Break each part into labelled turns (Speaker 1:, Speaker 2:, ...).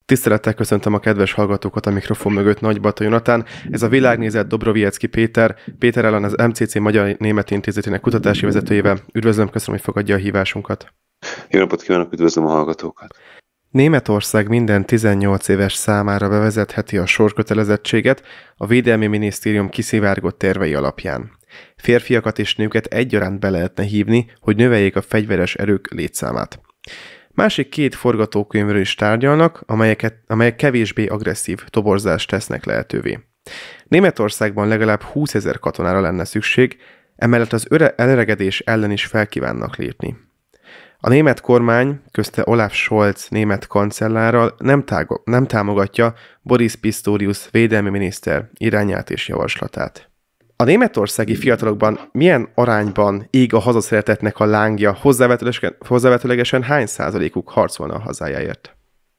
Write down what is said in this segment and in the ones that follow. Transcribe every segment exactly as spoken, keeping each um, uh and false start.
Speaker 1: Tisztelettel köszöntöm a kedves hallgatókat a mikrofon mögött, Nagybata Jonatán. Ez a világnézet Dobroviecki Péter. Péter ellen az em cé cé Magyar-Német Intézetének kutatási vezetőjével. Üdvözlöm, köszönöm, hogy fogadja a hívásunkat.
Speaker 2: Jó napot kívánok, üdvözlöm a hallgatókat!
Speaker 1: Németország minden tizennyolc éves számára bevezetheti a sorkötelezettséget a Védelmi Minisztérium kiszivárgott tervei alapján. Férfiakat és nőket egyaránt be lehetne hívni, hogy növeljék a fegyveres erők létszámát. Másik két forgatókönyvről is tárgyalnak, amelyeket, amelyek kevésbé agresszív toborzást tesznek lehetővé. Németországban legalább húszezer katonára lenne szükség, emellett az öre- elöregedés ellen is felkívánnak lépni. A német kormány, közte Olaf Scholz német kancellárral nem, tágo- nem támogatja Boris Pistorius védelmi miniszter irányát és javaslatát. A németországi fiatalokban milyen arányban ég a hazaszeretetnek a lángja, hozzávetőlegesen hány százalékuk harcolna a hazájáért?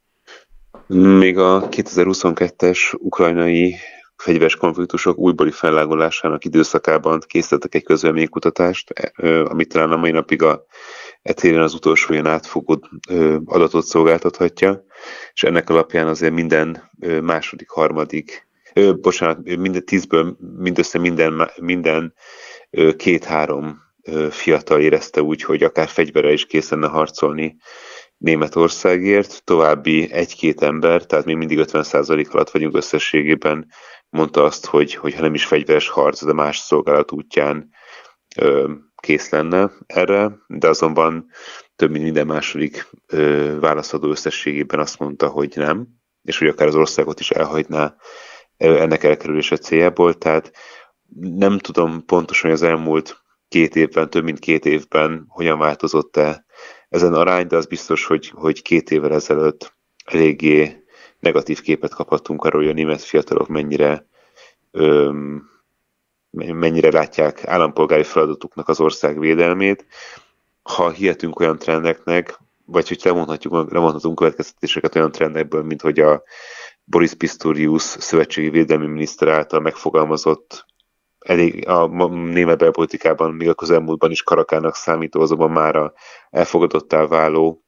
Speaker 2: Még a kétezer-huszonkettes ukrajnai fegyveres konfliktusok újbóli fellágolásának időszakában készítettek egy közvéleménykutatást, amit talán a mai napig a etéren az utolsó ilyen átfogó adatot szolgáltathatja, és ennek alapján azért minden második, harmadik, Ö, bocsánat, minden tízből mindössze minden, minden ö, két-három ö, fiatal érezte úgy, hogy akár fegyverrel is kész lenne harcolni Németországért. További egy-két ember, tehát még mindig ötven százalék alatt vagyunk összességében, mondta azt, hogy, hogy ha nem is fegyveres harc, de más szolgálat útján ö, kész lenne erre, de azonban több mint minden második ö, válaszadó összességében azt mondta, hogy nem, és hogy akár az országot is elhagyná ennek elkerülése céljából, tehát nem tudom pontosan, hogy az elmúlt két évben, több mint két évben hogyan változott-e ezen arány, de az biztos, hogy, hogy két évvel ezelőtt eléggé negatív képet kaphattunk arról, hogy a német fiatalok mennyire, öm, mennyire látják állampolgári feladatuknak az ország védelmét. Ha hihetünk olyan trendeknek, vagy hogy levonhatjuk, levonhatunk következtetéseket olyan trendekből, mint hogy a Boris Pistorius szövetségi védelmi miniszter által megfogalmazott elég a német belpolitikában, még a közelmúltban is karakának számító, azonban mára elfogadottá váló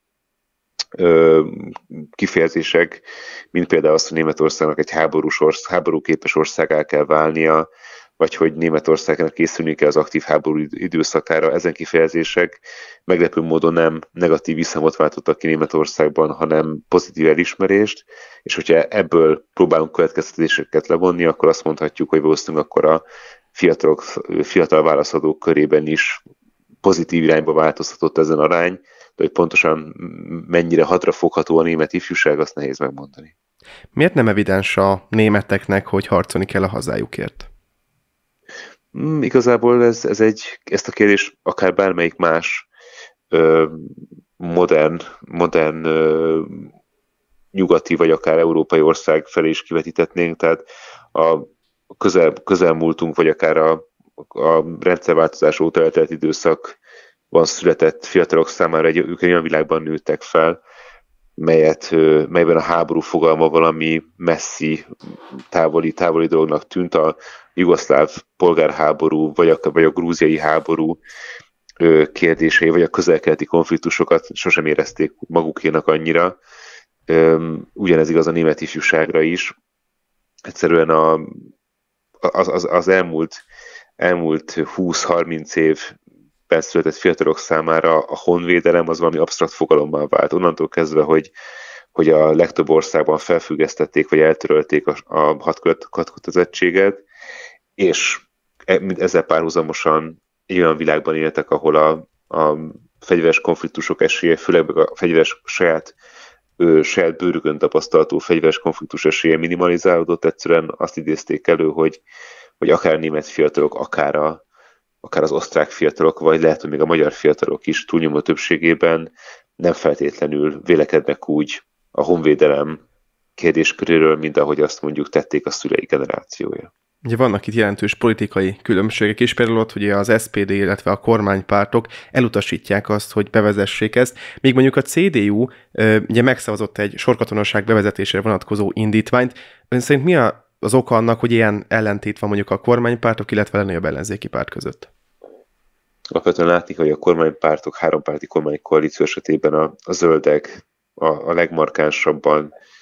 Speaker 2: ö, kifejezések, mint például azt, hogy Németországnak egy háborús orsz, háborúképes országgá kell válnia, vagy hogy Németországnak készülni kell az aktív háború időszakára. Ezen kifejezések meglepő módon nem negatív visszhangot váltottak ki Németországban, hanem pozitív elismerést, és hogyha ebből próbálunk következtetéseket levonni, akkor azt mondhatjuk, hogy valószínűleg akkor a fiatalok, fiatal válaszadók körében is pozitív irányba változtatott ezen arány, de hogy pontosan mennyire hatrafogható a német ifjúság, azt nehéz megmondani.
Speaker 1: Miért nem evidens a németeknek, hogy harcolni kell a hazájukért?
Speaker 2: Mm, igazából ez, ez egy, ezt a kérdést akár bármelyik más ö, modern, modern ö, nyugati vagy akár európai ország felé is kivetítetnénk, tehát a közel, közelmúltunk, vagy akár a, a rendszerváltozás óta eltelt időszakban született fiatalok számára egy, ők olyan világban nőttek fel, melyet, melyben a háború fogalma valami messzi, távoli, távoli dolognak tűnt. A jugoszláv polgárháború, vagy a, vagy a grúziai háború kérdései, vagy a közel-keleti konfliktusokat sosem érezték magukénak annyira. Ugyanez igaz a német ifjúságra is. Egyszerűen a, az, az, az elmúlt, elmúlt húsz-harminc év született fiatalok számára a honvédelem az valami absztrakt fogalommal vált. Onnantól kezdve, hogy, hogy a legtöbb országban felfüggesztették, vagy eltörölték a, a hadkötelezettséget, és ezzel párhuzamosan egy olyan világban éltek, ahol a, a fegyveres konfliktusok esélye, főleg a fegyveres saját, ő, saját bőrükön tapasztalható fegyveres konfliktus esélye minimalizálódott. Egyszerűen azt idézték elő, hogy, hogy akár német fiatalok, akár a akár az osztrák fiatalok, vagy lehet, hogy még a magyar fiatalok is túlnyomó többségében nem feltétlenül vélekednek úgy a honvédelem kérdésköréről, mint ahogy azt mondjuk tették a szülei generációja.
Speaker 1: Ugye vannak itt jelentős politikai különbségek is, például ott ugye az es pé dé, illetve a kormánypártok elutasítják azt, hogy bevezessék ezt, míg mondjuk a cé dé u ugye megszavazott egy sorkatonaság bevezetésére vonatkozó indítványt. Ön szerint mi a az oka annak, hogy ilyen ellentét van mondjuk a kormánypártok, illetve a legnagyobb ellenzéki párt között?
Speaker 2: Alapvetően látni, hogy a kormánypártok, hárompárti kormánykoalíció esetében a, a zöldek a, a legmarkánsabban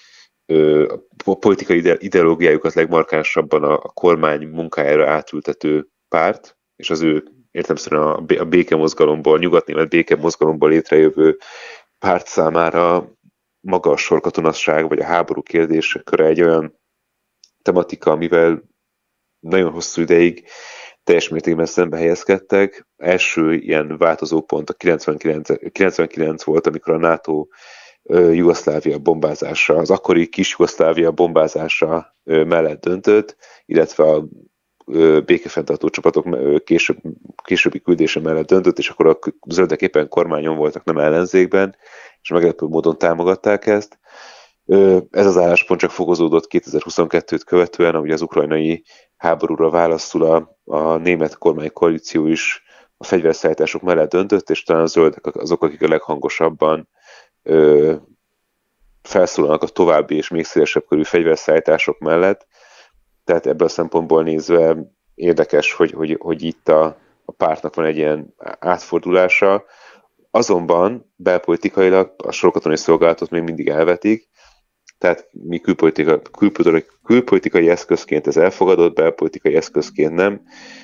Speaker 2: a politikai ideológiájukat legmarkánsabban a, a kormány munkájára átültető párt, és az ő értelemszerűen a békemozgalomból, nyugatnémet békemozgalomból létrejövő párt számára maga a sorkatonasság, vagy a háború kérdésköre egy olyan tematika, amivel nagyon hosszú ideig teljes mértékben szembe helyezkedtek. Első ilyen változópont a kilencvenkilenc, kilencvenkilenc volt, amikor a NATO Jugoszlávia bombázása, az akkori kis Jugoszlávia bombázása mellett döntött, illetve a békefenntartó csapatok később, későbbi küldése mellett döntött, és akkor a zöldek éppen kormányon voltak, nem ellenzékben, és meglepő módon támogatták ezt. Ez az álláspont csak fokozódott kétezer-huszonkettőt követően, ahogy az ukrajnai háborúra válaszul a, a német kormánykoalíció is a fegyverszállítások mellett döntött, és talán a zöldek azok, akik a leghangosabban ö, felszólalnak a további és még szélesebb körű fegyverszállítások mellett. Tehát ebből a szempontból nézve érdekes, hogy, hogy, hogy itt a, a pártnak van egy ilyen átfordulása. Azonban belpolitikailag a sorkatonai szolgálatot még mindig elvetik, tehát mi külpolitika, külpolitikai, külpolitikai eszközként ez elfogadott, belpolitikai eszközként nem.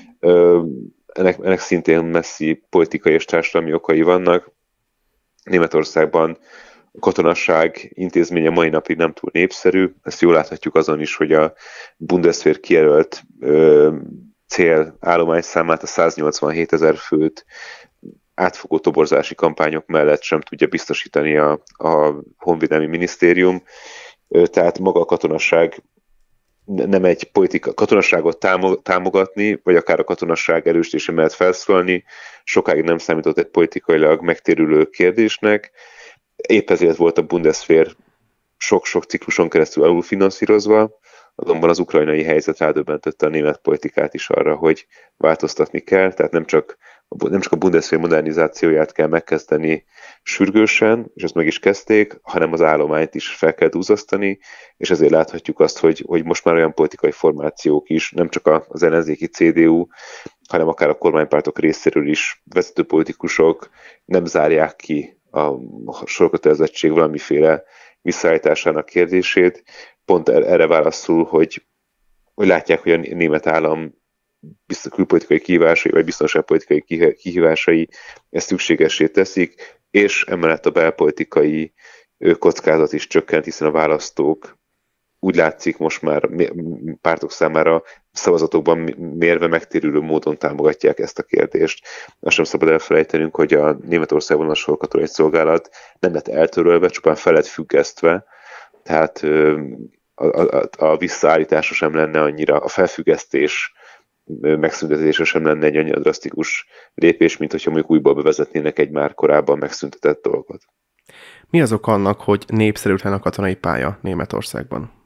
Speaker 2: Ennek, ennek szintén messzi politikai és társadalmi okai vannak. Németországban a katonasság intézménye mai napig nem túl népszerű. Ezt jól láthatjuk azon is, hogy a Bundeswehr kijelölt ö, cél állományszámát, a száznyolcvanhét ezer főt átfogó toborzási kampányok mellett sem tudja biztosítani a, a Honvédelmi Minisztérium. Tehát maga a katonasság nem egy politika, katonasságot támogatni, vagy akár a katonasság erősítése mellett felszólalni, sokáig nem számított egy politikailag megtérülő kérdésnek. Épp ezért volt a Bundeswehr sok-sok cikluson keresztül alulfinanszírozva, azonban az ukrajnai helyzet rádöbbentette a német politikát is arra, hogy változtatni kell, tehát nem csak, nem csak a Bundeswehr modernizációját kell megkezdeni sürgősen, és ezt meg is kezdték, hanem az állományt is fel kell duzzasztani, és ezért láthatjuk azt, hogy, hogy most már olyan politikai formációk is, nem csak az ellenzéki cé dé u, hanem akár a kormánypártok részéről is vezető politikusok nem zárják ki a sorkötelezettség valamiféle visszaállításának kérdését, pont erre válaszul, hogy, hogy látják, hogy a német állam külpolitikai kihívásai, vagy biztonságpolitikai kihívásai ezt szükségessé teszik, és emellett a belpolitikai kockázat is csökkent, hiszen a választók úgy látszik most már pártok számára szavazatokban mérve megtérülő módon támogatják ezt a kérdést. Azt sem szabad elfelejtenünk, hogy a Németországban a sorkatonai szolgálat nem lett eltörölve, csupán fel lett függesztve, tehát a, a, a visszaállítása sem lenne annyira, a felfüggesztés megszüntetése sem lenne egy annyira drasztikus lépés, mint hogyha mondjuk újból bevezetnének egy már korábban megszüntetett dolgot.
Speaker 1: Mi az ok annak, hogy népszerűtlen a katonai pálya Németországban?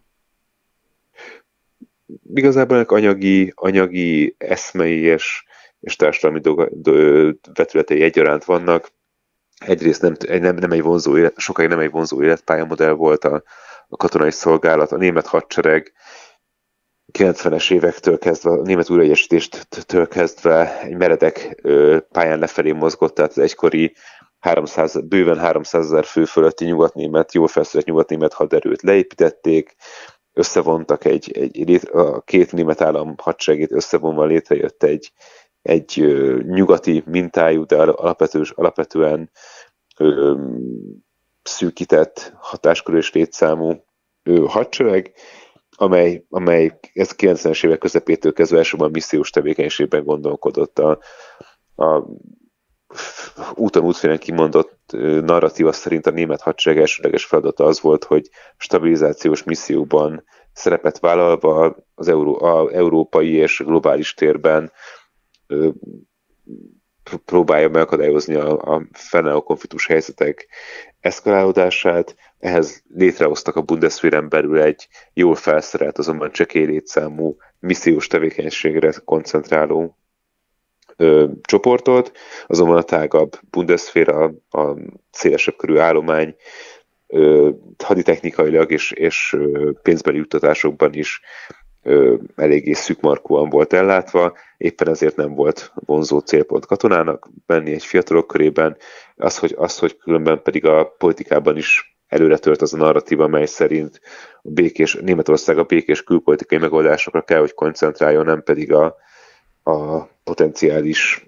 Speaker 2: Igazából ennek anyagi, anyagi eszmei és, és társadalmi dolga, do, vetületei egyaránt vannak. Egyrészt nem, nem, nem egy vonzó, sokáig nem egy vonzó életpályamodell volt a, a katonai szolgálat, a német hadsereg kilencvenes évektől kezdve, a német újraegyesítéstől kezdve egy meredek pályán lefelé mozgott, tehát az egykori háromszáz, bőven háromszázezer fő fölötti nyugatnémet, jól felszerelt nyugatnémet haderőt leépítették, összevontak egy, egy, a két német állam hadseregét összevonva létrejött egy, egy ö, nyugati mintájú, de alapvető, alapvetően ö, szűkített hatáskörű és létszámú ö, hadsereg, amely, amely ez kilencvenes évek közepétől kezdve elsősorban missziós tevékenységben gondolkodott. A, a úton útfélen kimondott narratíva szerint a német hadsereg elsődleges feladata az volt, hogy stabilizációs misszióban szerepet vállalva az Euró, a európai és globális térben ö, próbálja megakadályozni a, a fennálló konfliktus helyzetek eszkalálódását. Ehhez létrehoztak a Bundeswehren belül egy jól felszerelt, azonban csekély létszámú missziós tevékenységre koncentráló ö, csoportot, azonban a tágabb Bundeswehr, a, a szélesebb körű állomány ö, haditechnikailag és, és ö, pénzbeli juttatásokban is ö, eléggé szűkmarkúan volt ellátva, éppen ezért nem volt vonzó célpont katonának benni egy fiatalok körében, az, hogy, az, hogy különben pedig a politikában is előre tört az a narratíva, mely szerint a békés, Németország a békés külpolitikai megoldásokra kell, hogy koncentráljon, nem pedig a, a potenciális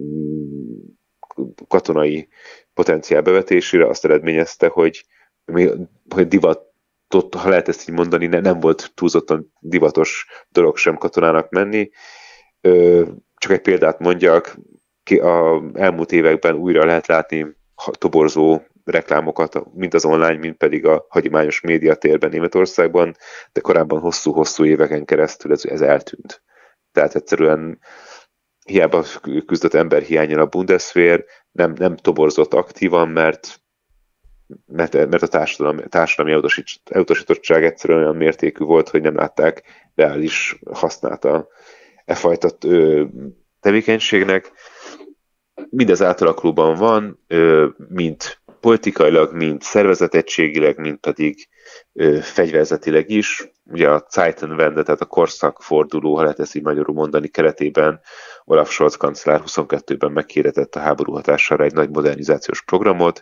Speaker 2: katonai potenciál bevetésére. Azt eredményezte, hogy, hogy divatot, ha lehet ezt így mondani, nem volt túlzottan divatos dolog sem katonának menni. Csak egy példát mondjak, a elmúlt években újra lehet látni toborzó reklámokat, mind az online, mind pedig a hagyományos médiatérben Németországban, de korábban hosszú-hosszú éveken keresztül ez, ez eltűnt. Tehát egyszerűen hiába küzdött emberhiánnyal a Bundeswehr, nem, nem toborzott aktívan, mert, mert, mert a társadalmi, társadalmi elutasítottság egyszerűen olyan mértékű volt, hogy nem látták reális hasznát a e fajta tevékenységnek. Mindez átalakulóban van, mind politikailag, mind szervezetegységileg, mind pedig fegyverzetileg is. Ugye a Zeitenwende, tehát a korszakforduló, ha lehet ezt így magyarul mondani, keretében Olaf Scholz kancellár huszonkettőben meghirdetett a háború hatására egy nagy modernizációs programot,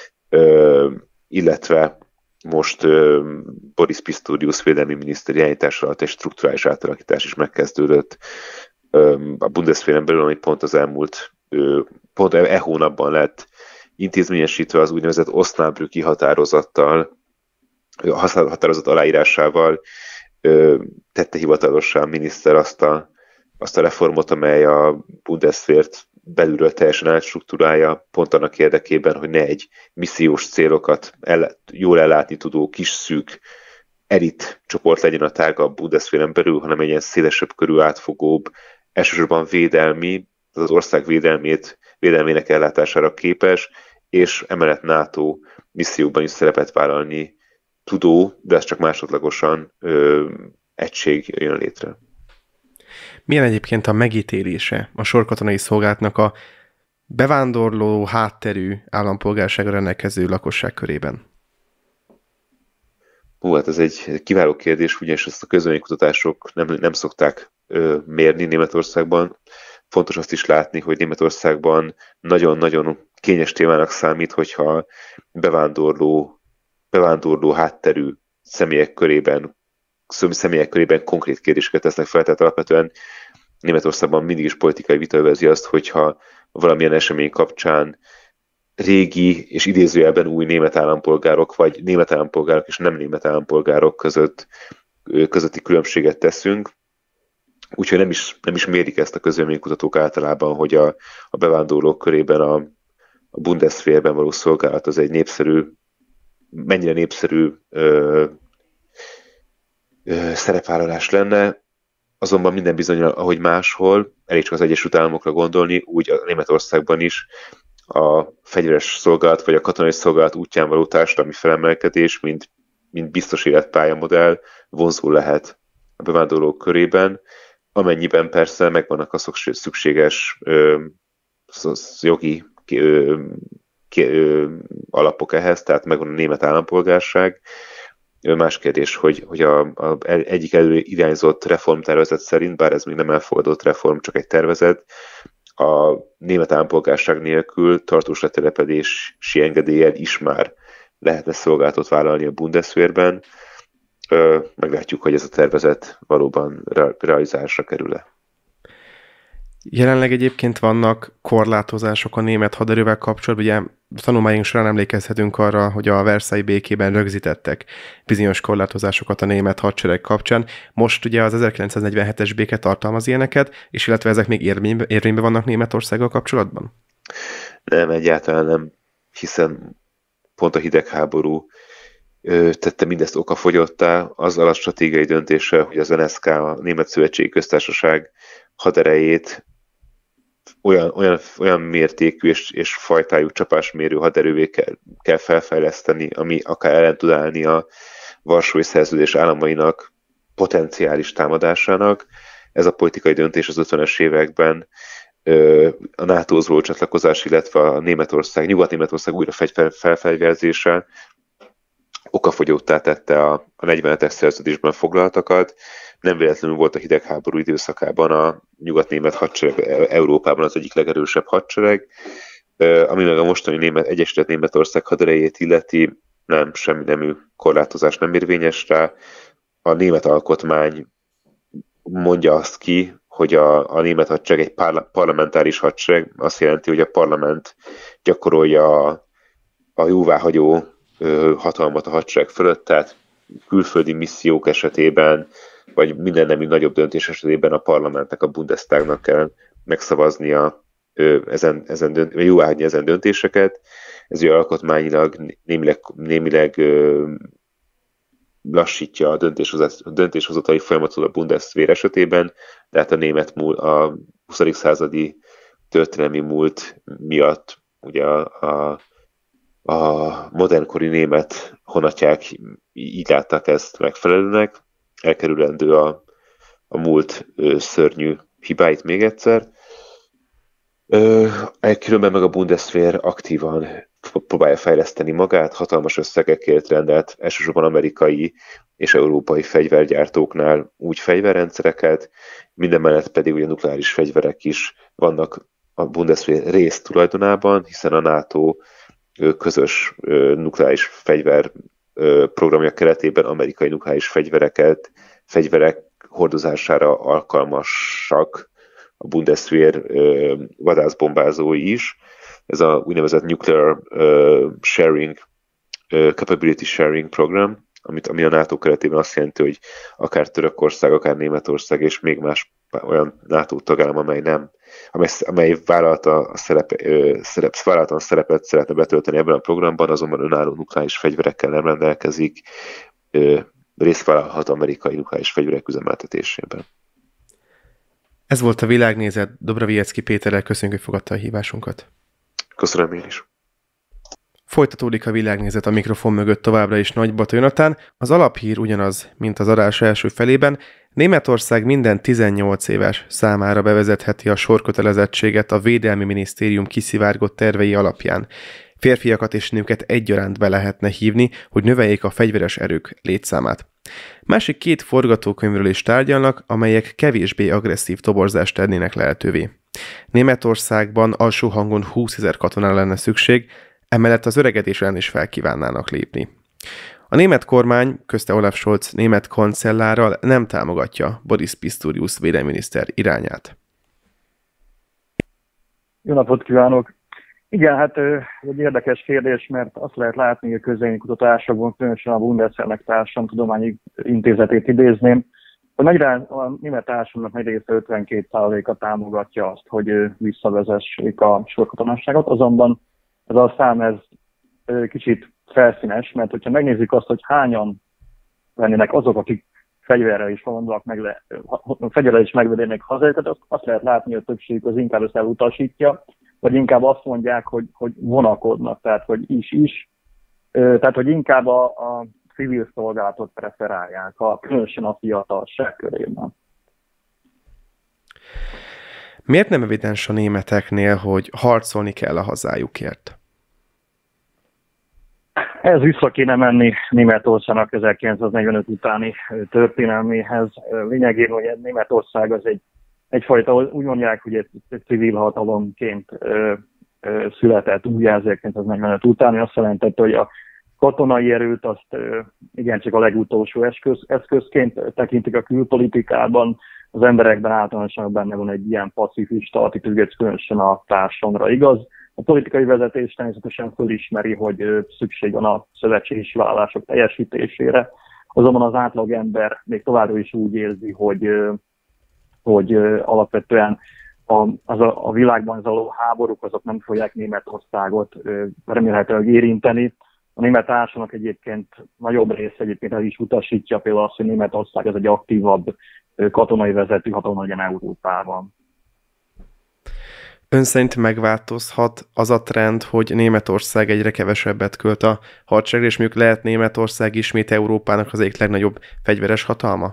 Speaker 2: illetve most Boris Pistorius védelmi miniszter irányítása alatt egy strukturális átalakítás is megkezdődött a Bundeswehren belül, ami pont az elmúlt, pont e hónapban lett intézményesítve az úgynevezett Osnabrücki határozattal, határozat aláírásával tette hivatalossá a miniszter azt a, azt a reformot, amely a Bundeswehrt belülről teljesen átstruktúrálja, pont annak érdekében, hogy ne egy missziós célokat el, jól ellátni tudó kis szűk elit csoport legyen a tágabb Bundeswehren belül, hanem egy ilyen szélesebb körül átfogóbb, elsősorban védelmi, az ország védelmét, védelmének ellátására képes, és emellett NATO missziókban is szerepet vállalni tudó, de ez csak másodlagosan ö, egység jön létre.
Speaker 1: Milyen egyébként a megítélése a sorkatonai szolgálatnak a bevándorló hátterű állampolgárságra rendelkező lakosság körében?
Speaker 2: Hú, hát ez egy kiváló kérdés, ugyanis ezt a közvéleménykutatások nem, nem szokták ö, mérni Németországban. Fontos azt is látni, hogy Németországban nagyon-nagyon kényes témának számít, hogyha bevándorló, bevándorló hátterű személyek körében, személyek körében konkrét kérdéseket tesznek fel, tehát alapvetően Németországban mindig is politikai vita övezi azt, hogyha valamilyen esemény kapcsán régi és idézőjelben új német állampolgárok, vagy német állampolgárok és nem német állampolgárok között, közötti különbséget teszünk. Úgyhogy nem is, nem is mérik ezt a közvéleménykutatók általában, hogy a, a bevándorlók körében a, a Bundeswehrben való szolgálat az egy népszerű, mennyire népszerű ö, ö, szerepvállalás lenne. Azonban minden bizonnyal, ahogy máshol, elég csak az Egyesült Államokra gondolni, úgy a Németországban is a fegyveres szolgálat vagy a katonai szolgálat útján való társadalmi felemelkedés, mint, mint biztos életpályamodell vonzó lehet a bevándorlók körében, amennyiben persze megvannak a szükséges ö, jogi ö, ö, alapok ehhez, tehát megvan a német állampolgárság. Más kérdés, hogy, hogy a, a egyik előirányzott reformtervezet szerint, bár ez még nem elfogadott reform, csak egy tervezet, a német állampolgárság nélkül tartós letelepedési engedéllyel is már lehetne szolgálatot vállalni a Bundeswehrben. Meglátjuk, hogy ez a tervezet valóban realizálásra kerül-e.
Speaker 1: Jelenleg egyébként vannak korlátozások a német haderővel kapcsolatban. Ugye a tanulmányunk során emlékezhetünk arra, hogy a Versailles békében rögzítettek bizonyos korlátozásokat a német hadsereg kapcsán. Most ugye az ezerkilencszáznegyvenhetes béke tartalmaz ilyeneket, és illetve ezek még érvényben, érvényben vannak Németországgal kapcsolatban?
Speaker 2: Nem, egyáltalán nem, hiszen pont a hidegháború tette mindezt okafogyottá, azzal a stratégiai döntéssel, hogy az en es ká, a Német Szövetségi Köztársaság haderejét olyan, olyan, olyan mértékű és, és fajtájú csapásmérő haderővé kell, kell felfejleszteni, ami akár ellen tud állni a Varsói Szerződés államainak potenciális támadásának. Ez a politikai döntés az ötvenes években a nátóhoz való csatlakozás, illetve a Németország, Nyugat-Németország újra felfegyverzése okafogyottá tette a, a negyvenhetes szerződésben foglaltakat. Nem véletlenül volt a hidegháború időszakában a nyugat-német hadsereg Európában az egyik legerősebb hadsereg, ami meg a mostani német, Egyesített Németország haderejét illeti, nem, semmi nemű korlátozás nem érvényes rá. A német alkotmány mondja azt ki, hogy a, a német hadsereg egy parla, parlamentáris hadsereg, azt jelenti, hogy a parlament gyakorolja a, a jóváhagyó ö, hatalmat a hadsereg fölött, tehát külföldi missziók esetében, vagy minden nemű nagyobb döntés esetében a parlamentnek, a Bundestagnak kell megszavaznia ö, ezen, ezen dönt, vagy jóváhagyni ezen döntéseket. Ez ugye alkotmányilag némileg, némileg ö, lassítja a döntéshozatali folyamatot a Bundeswehr esetében, tehát a német múl, a huszadik századi történelmi múlt miatt ugye a, a, a modernkori német honatják így látták ezt megfelelőnek, elkerülendő a, a múlt ö, szörnyű hibáit még egyszer. Ö, különben meg a Bundeswehr aktívan próbálja fejleszteni magát, hatalmas összegekért rendelt elsősorban amerikai és európai fegyvergyártóknál úgy fegyverrendszereket, minden mellett pedig ugye nukleáris fegyverek is vannak a Bundeswehr rész tulajdonában, hiszen a NATO közös nukleáris fegyver programja keretében amerikai nukleáris fegyvereket, fegyverek hordozására alkalmasak a Bundeswehr vadászbombázói is. Ez a úgynevezett Nuclear uh, Sharing, uh, Capability Sharing Program, amit, ami a NATO keretében azt jelenti, hogy akár Törökország, akár Németország és még más olyan NATO tagállam, amely nem, amely, amely vállalta a szerep, uh, szerep, vállaltan szerepet szeretne betölteni ebben a programban, azonban önálló nukleáris fegyverekkel nem rendelkezik, uh, részt vállalhat amerikai nukleáris fegyverek üzemeltetésében.
Speaker 1: Ez volt a Világnézet. Dobroviecki Péterrel köszönjük, hogy fogadta a hívásunkat.
Speaker 2: Köszönöm én is.
Speaker 1: Folytatódik a Világnézet a mikrofon mögött továbbra is Nagy Bata Jonatán. Az alaphír ugyanaz, mint az adás első felében. Németország minden tizennyolc éves számára bevezetheti a sorkötelezettséget a Védelmi Minisztérium kiszivárgott tervei alapján. Férfiakat és nőket egyaránt be lehetne hívni, hogy növeljék a fegyveres erők létszámát. Másik két forgatókönyvről is tárgyalnak, amelyek kevésbé agresszív toborzást tennének lehetővé. Németországban alsó hangon húszezer katonára lenne szükség, emellett az öregedés ellen is felkívánnának lépni. A német kormány, közte Olaf Scholz német kancellárral nem támogatja Boris Pistorius védelminiszter irányát.
Speaker 3: Jó napot kívánok! Igen, hát egy érdekes kérdés, mert azt lehet látni, hogy a közvéleménykutatásokban, különösen a Bundeswehrnek Társadalomtudományi Intézetét idézném, hogy nagy, a német társadalomnak nagy része ötvenkét százaléka támogatja azt, hogy visszavezessék a sorkatonasságot, azonban ez a szám ez kicsit felszínes, mert hogyha megnézzük azt, hogy hányan lennének azok, akik fegyverrel is mondják, meg le, fegyverrel is megvédenék hazájukat, azt, azt lehet látni, hogy a többség az inkább ezt elutasítja, vagy inkább azt mondják, hogy, hogy vonakodnak, tehát hogy is-is, tehát hogy inkább a, a civil szolgálatot preferálják, a, különösen a fiatalság körében.
Speaker 1: Miért nem evidens a németeknél, hogy harcolni kell a hazájukért?
Speaker 3: Ez vissza kéne menni Németországnak ezerkilencszáznegyvenöt utáni történelméhez. Lényegében, hogy Németország az egy egyfajta, úgy mondják, hogy egy, egy civil hatalomként ö, ö, született újjá ezerkilencszáznegyvenöt után, ami azt jelentette, hogy a katonai erőt azt ö, igencsak a legutolsó eszköz, eszközként tekintik a külpolitikában. Az emberekben általánosan benne van egy ilyen pacifista attitűd, különösen a társadalomra igaz. A politikai vezetés természetesen fölismeri, hogy ö, szükség van a szövetségi vállalások teljesítésére. Azonban az átlagember még továbbra is úgy érzi, hogy ö, hogy ö, alapvetően a, az a, a világban zajló háborúk azok nem fogják Németországot ö, remélhetőleg érinteni. A német társadalomnak egyébként nagyobb része egyébként el is utasítja például azt, hogy Németország ez egy aktívabb ö, katonai vezető hatalom legyen Európában.
Speaker 1: Ön szerint megváltozhat az a trend, hogy Németország egyre kevesebbet költ a hadseregre, és mondjuk lehet Németország ismét Európának az egyik legnagyobb fegyveres hatalma?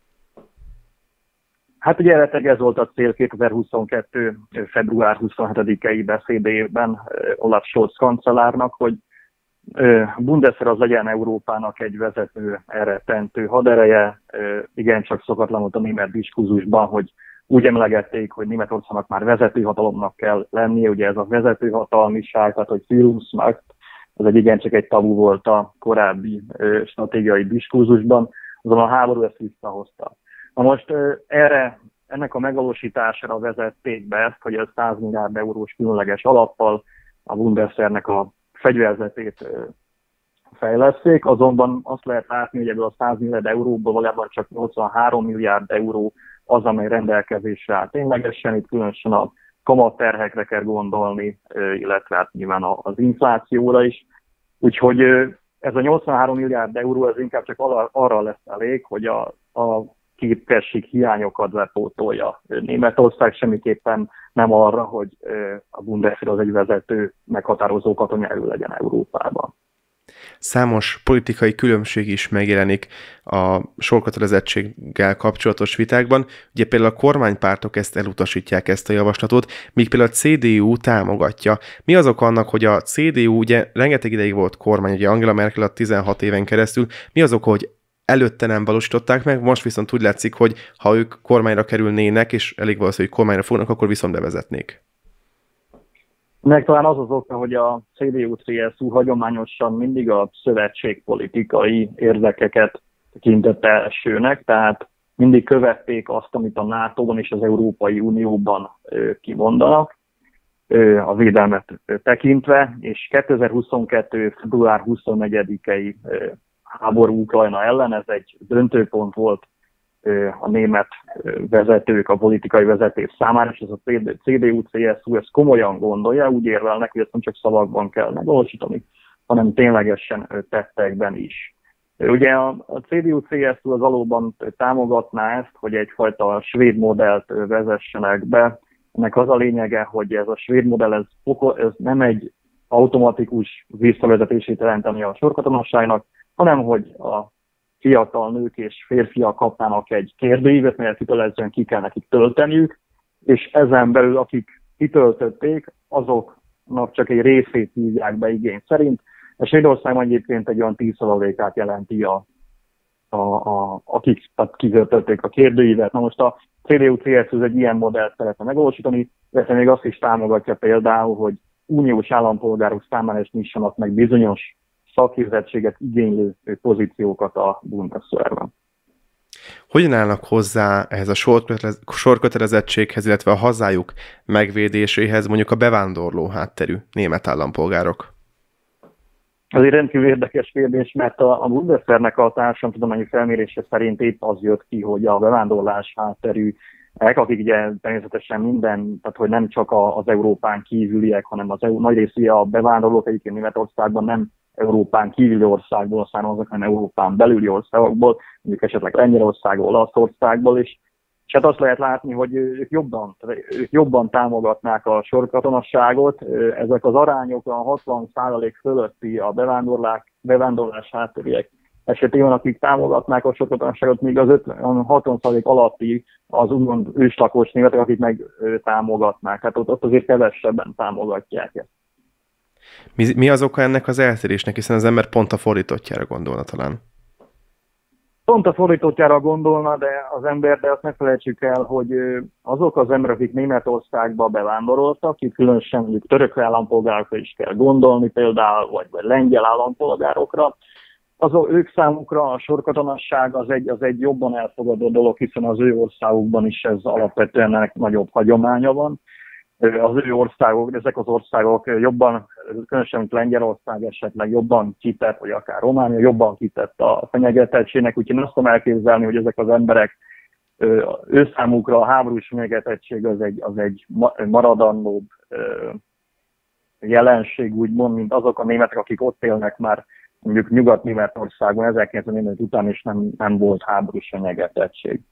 Speaker 3: Hát ugye eredetileg ez volt a cél kétezer-huszonkettő. február huszonhetedikei beszédében Olaf Scholz kancellárnak, hogy Bundeswehr az legyen Európának egy vezető, elrettentő hadereje. Igencsak szokatlan volt a német diskurzusban, hogy úgy emlegették, hogy Németországnak már vezetőhatalomnak kell lennie, ugye ez a vezetőhatalmiság, tehát hogy Führungsmacht, ez egy igencsak egy tabu volt a korábbi stratégiai diskurzusban, azonban a háború ezt visszahozta. Na most erre, ennek a megvalósítására vezették be ezt, hogy a száz milliárd eurós különleges alappal a Bundeswehrnek a fegyverzetét fejleszték, azonban azt lehet látni, hogy ebből a száz milliárd euróból valójában csak nyolcvanhárom milliárd euró az, amely rendelkezésre áll. Ténylegesen itt különösen a kamatterhekre kell gondolni, illetve hát nyilván az inflációra is. Úgyhogy ez a nyolcvanhárom milliárd euró, ez inkább csak arra lesz elég, hogy a, a képesség hiányokat lepótolja. Németország semmiképpen nem arra, hogy a Bundeswehr az egy vezető, meghatározó katonai erő legyen Európában.
Speaker 1: Számos politikai különbség is megjelenik a sorkötelezettséggel kapcsolatos vitákban. Ugye például a kormánypártok ezt elutasítják, ezt a javaslatot, míg például a cé dé u támogatja. Mi az oka annak, hogy a cé dé u ugye rengeteg ideig volt kormány, ugye Angela Merkel a tizenhat éven keresztül, mi az oka, hogy előtte nem valósították meg, most viszont úgy látszik, hogy ha ők kormányra kerülnének, és elég valószínű, hogy kormányra fognak, akkor viszont bevezetnék.
Speaker 3: Meg talán az az oka, hogy a cé dé u cé es u hagyományosan mindig a szövetségpolitikai érdekeket tekintette elsőnek, tehát mindig követték azt, amit a nátóban és az Európai Unióban kimondanak a védelmet tekintve, és kétezer-huszonkettő. február huszonnegyedikei háború Ukrajna ellen, ez egy döntőpont volt a német vezetők, a politikai vezetés számára, és ez a cé dé u cé es u ezt komolyan gondolja, úgy érvelnek, hogy ezt nem csak szavakban kell megvalósítani, hanem ténylegesen tettekben is. Ugye a cé dé u cé es u az valóban támogatná ezt, hogy egyfajta svéd modellt vezessenek be. Ennek az a lényege, hogy ez a svéd modell ez, ez nem egy automatikus visszavezetését jelenteni a sorkatonasságnak, hanem hogy a fiatal nők és férfiak kapnának egy kérdőívet, melyet kötelezően ki kell nekik tölteniük, és ezen belül, akik kitöltötték, azoknak csak egy részét hívják be igény szerint. A Svédországban egyébként egy olyan tíz százalékát jelenti, a, a, a, akik kitöltötték a kérdőívet. Na most a cé dé u cé es u egy ilyen modellt szeretne megvalósítani, de még azt is támogatja például, hogy uniós állampolgárok számára is nyissanak meg bizonyos szakképzettséget igénylő pozíciókat a Bundeswehrben.
Speaker 1: Hogyan állnak hozzá ehhez a sorkötelezettséghez, illetve a hazájuk megvédéséhez mondjuk a bevándorló hátterű német állampolgárok?
Speaker 3: Ez egy rendkívül érdekes kérdés, mert a, a Bundeswehrnek a társadalomtudományi felmérése szerint épp az jött ki, hogy a bevándorlás hátterű, akik ugye természetesen minden, tehát hogy nem csak az Európán kívüliek, hanem az nagy része a bevándorlók egyébként Németországban nem Európán kívüli országból származnak, hanem Európán belüli országokból, mondjuk esetleg Lengyelországból, Olaszországból is. És hát azt lehet látni, hogy ők jobban, ők jobban támogatnák a sorkatonasságot. Ezek az arányok a hatvan százalék fölötti a bevándorlás hátterűek esetében, akik támogatnák a sorkatonasságot, míg az ötven, hatvan százalék alatti az úgymond őslakos németek, akik meg támogatnák. Hát ott, ott azért kevesebben támogatják ezt.
Speaker 1: Mi, mi az oka ennek az eltérésnek, hiszen az ember pont a fordítottjára gondolna talán?
Speaker 3: Pont a fordítottjára gondolna, de az ember, de azt ne felejtsük el, hogy azok az emberek, akik Németországba bevándoroltak, itt különösen mondjuk török állampolgárokra is kell gondolni például, vagy, vagy lengyel állampolgárokra, azok ők számukra a sorkatonasság az egy, az egy jobban elfogadott dolog, hiszen az ő országukban is ez alapvetően ennek nagyobb hagyománya van. Az ő országok, ezek az országok jobban, különösen mint Lengyelország esetleg jobban kitett, vagy akár Románia jobban kitett a fenyegetettségnek, úgyhogy én azt tudom elképzelni, hogy ezek az emberek, ő számukra a háborús fenyegetettség az egy, az egy maradandóbb jelenség, úgymond, mint azok a németek, akik ott élnek már mondjuk Nyugat-Németországban ezerkilencszáznégy után is nem, nem volt háborús fenyegetettség.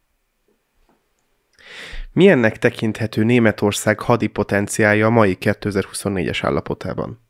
Speaker 1: Milyennek tekinthető Németország hadipotenciálja a mai kétezer-huszonnégyes állapotában?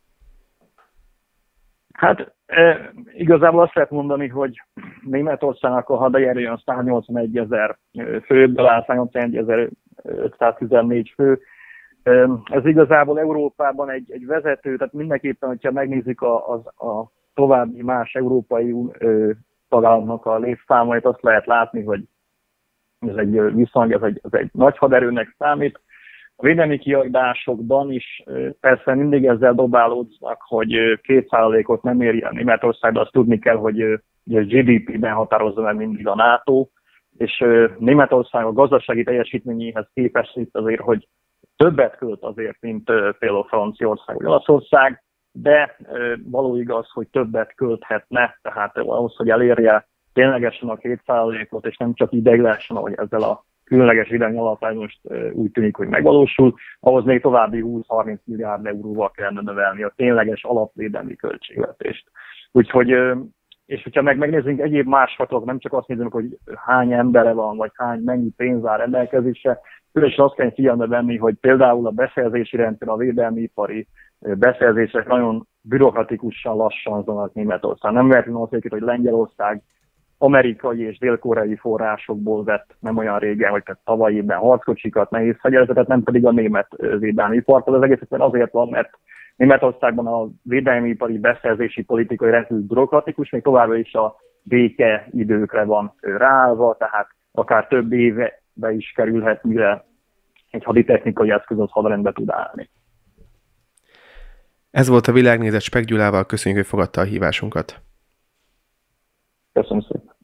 Speaker 3: Hát e, igazából azt lehet mondani, hogy Németországnak a hadierője a száznyolcvanegy ezer főből áll, száznyolcvanegy ezer ötszáztizennégy fő. Ez igazából Európában egy, egy vezető, tehát mindenképpen, hogyha megnézik a, a, a további más európai tagállamnak a létszámait, azt lehet látni, hogy ez egy viszony, ez egy, ez egy nagy haderőnek számít. A védelmi kiadásokban is persze mindig ezzel dobálódznak, hogy két százalékot nem éri el Németország, de azt tudni kell, hogy ugye gé dé pében határozza meg mindig a NATO, és Németország a gazdasági teljesítményéhez képest itt azért, hogy többet költ azért, mint például Franciaország vagy Olaszország, de való igaz, hogy többet költhetne, tehát ahhoz, hogy elérje ténylegesen a két százalékot, és nem csak ideiglenesen, ahogy ezzel a különleges védelmi alapján most úgy tűnik, hogy megvalósul, ahhoz még további húsz-harminc milliárd euróval kellene növelni a tényleges alapvédelmi költségvetést. Úgyhogy, és hogyha meg megnézzünk egyéb más faktorok, nem csak azt nézzük, hogy hány embere van, vagy hány mennyi pénz áll rendelkezésre, különösen azt kell figyelembe venni, hogy például a beszerzési rendszer, a védelmi ipari beszerzések nagyon bürokratikusan lassan vannak Németország. Nem vehetünk azt, hogy Lengyelország amerikai és dél-koreai forrásokból vett nem olyan régen, vagy tehát tavaly évben harckocsikat, nehéz fegyveretet, nem pedig a német védelmi ipart. Az egész azért van, mert Németországban a védelmi ipari beszerzési politikai rendkívül bürokratikus, még továbbra is a béke időkre van ráállva, tehát akár több évbe is kerülhet, mire egy haditechnikai eszköz az hadrendbe tud állni.
Speaker 1: Ez volt a Világnézet, Speck Gyulával, köszönjük, hogy fogadta a hívásunkat.
Speaker 3: Köszönöm szépen.